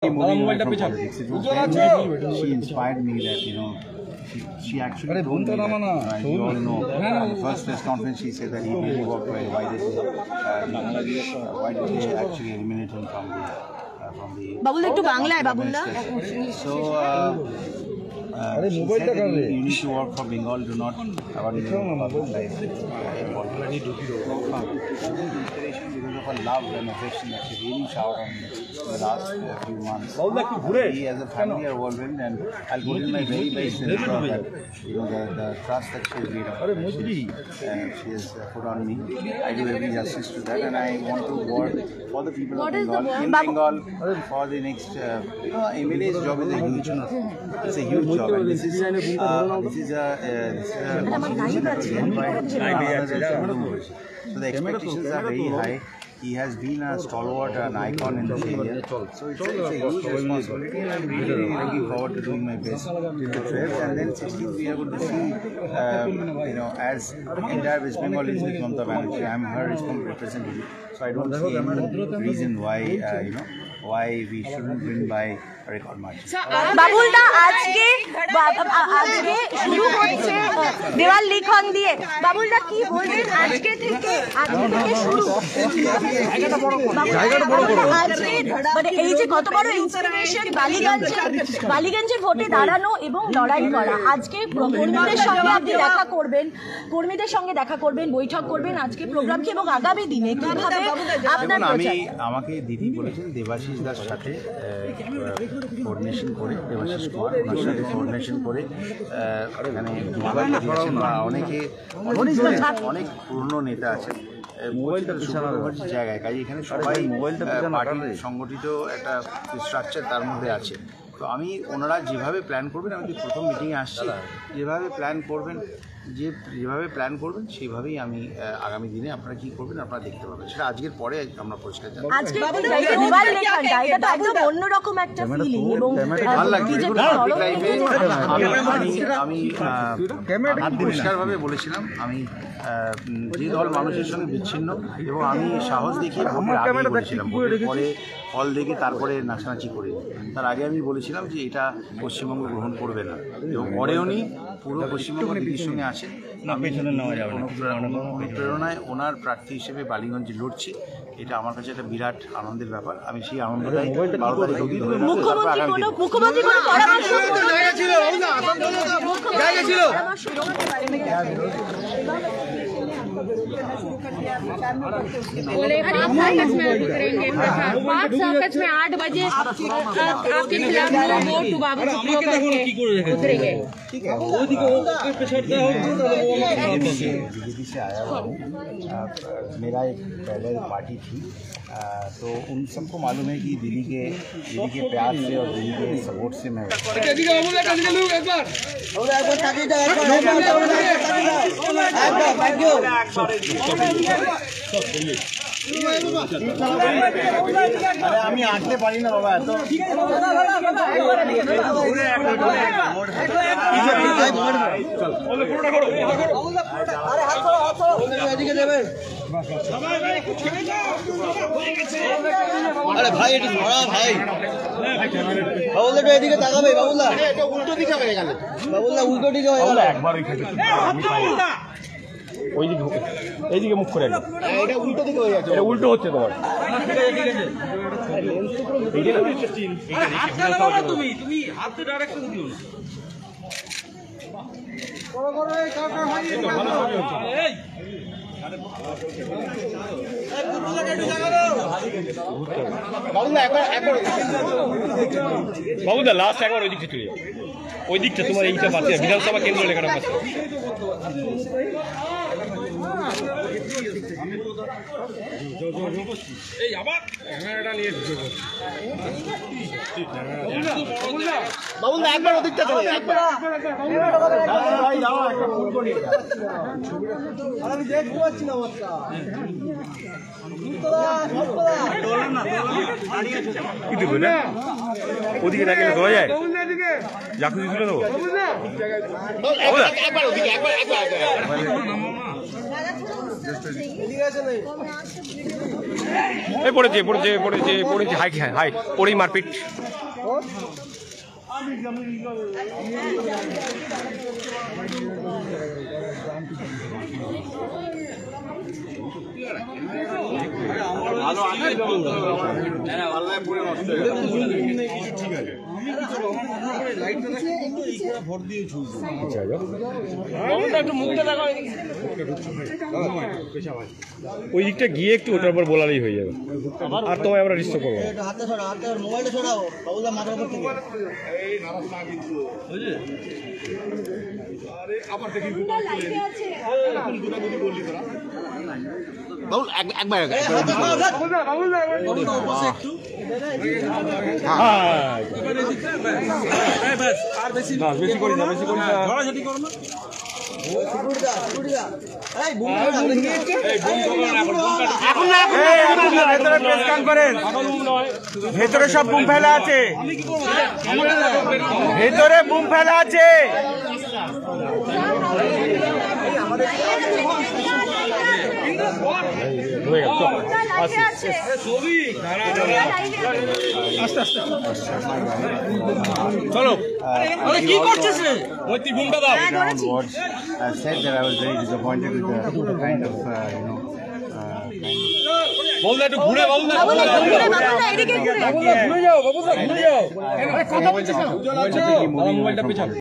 politics. It was then she inspired me that, you know, she actually told me that, you all know, in the first press conference she said that he really worked well. Why did they actually eliminate him from the Babul ekটু বাংলায় বাবুলদা so she said that you need to work for Bengal, do not have a public life because of her love and affection that she really showered on me in the last few months. We as a family are overwhelmed, and I'll put in my very best that, you know, the trust that she has made up, she has put on me. I do every justice to that, and I want to work for the people of Bengal, in Bengal, for the next, you know, MLA's job is a huge job. It's a huge job. And this is a constitution that was given by so the expectations are very high. He has been a stalwart, an icon in this area. So it's a huge responsibility, and I'm really, really looking forward to doing my best till the 12th. And then 16th we are going to see, you know, as entire West Bengal is with Mamata Banerjee, I'm her representative. So I don't see any reason why, you know, why we shouldn't win by a record margin. বাবুলদা আজকে শুরু হচ্ছে দেওয়াল লিখন দিয়ে বাবুলদা কি বলবেন আজকে থেকে শুরু আজকে মানে এই যে কত বড় ইন্সপিরেশন বালিগঞ্জের ভোটে দাঁড়ানো এবং লড়াই করা আজকে কর্মীদের সঙ্গে আপনি কর্মীদের সঙ্গে দেখা করবেন বৈঠক করবেন আজকে প্রোগ্রামকে এবং আগামী দিনে কিভাবে আপনার আমাকে দিদি বলেছেন দেবাশিস দার সাথে কোঅর্ডিনেশন করে দেবাশিস কুমার ওনার সাথে কোঅর্ডিনেশন করে এখানে অনেক পুরনো নেতা আছেন জায়গায় কাজে এখানে সবাই পার্টির সংগঠিত একটা স্ট্রাকচার তার মধ্যে আছে তো আমি ওনারা যেভাবে প্ল্যান করবেন আমি প্রথম মিটিংয়ে আসছি যেভাবে প্ল্যান করবেন সেইভাবেই আমি আগামী দিনে আপনারা কি করবেন আপনারা দেখতে পাবেন সেটা আজকের পরে আমরা পরিষ্কার জানাবো আমি পরিষ্কারভাবে বলেছিলাম আমি যে দল মানুষের সঙ্গে বিচ্ছিন্ন এবং আমি সাহস দেখিয়ে বলেছিলাম পরে ফল দেখে তারপরে নাচানাচি করে তার আগে আমি বলেছিলাম যে এটা পশ্চিমবঙ্গ গ্রহণ করবে না এবং পরেও নি পুরো পশ্চিমবঙ্গ দিদির সঙ্গে আসেন অনুপ্রেরণায় ওনার প্রার্থী হিসেবে বালিগঞ্জে লড়ছি এটা আমার কাছে একটা বিরাট আনন্দের ব্যাপার আমি সেই আনন্দটাই बोले 5 अगस्त में 8 बजे आपके खिलाफ वोट बाबुल सुप्रियो करके उतरेंगे बीजेपी से आया हुआ हूँ मेरा एक पहले पार्टी थी तो उन सबको मालूम है कि दीदी के प्यार से और दीदी के सपोर्ट से मैं আমি আঁকতে পারি না বাবা এত আরে ভাই এটি ধরা ভাই বাবুলদা এদিকে তাকাবে বাবুলদা উল্টো দিকে হয়ে গেল বাবুলদা উল্টো দিকে হয়ে গেল একবার ওই খেতে ওই দিকে এইদিকে মুখ করে এটা উল্টো দিকে হয়ে যাচ্ছে এটা উল্টো হচ্ছে তোমার তুমি হাতে ডাইরেকশন দিও না বাবুদা লাস্ট একবার ওই দিকটা চলে ওই দিকটা তোমার এইটা পাশে বিধানসভা কেন্দ্র লেখাটা পাশে এই আবার ক্যামেরাটা নিয়ে বাবুদা একবার ওদিকটা চলে একবার ভাই দাও একটা ফোন করে নিয়ে আর আমি দেখতে পাচ্ছি না বাচ্চা কি দেবো না ওদিকে রাখলে দেওয়া যায় যাকে দিছিল দেবো একবার ওদিকে একবার এই পড়েছে পড়েছে পড়েছে পড়েছে হাই হাই পড়েই মারপিট ওই দিকটা গিয়ে একটু ওটার উপর বলালেই হয়ে যাবে আর তোমায় আমরা রিস্ট করবো বেশি করি না বেশি করি না ভেতরে সব বুম ফেলা আছে ভেতরে বুম ফেলা আছে চলো কি করছিস ওই তুই বুমটা দাও I said that I was very disappointed with the kind of বল একটু ঘুরে বল না এদিকে ঘুরে ঘুরে যাও বাবু ঘুরে যাও কথা বলছিস না মোবাইলটা পিছাও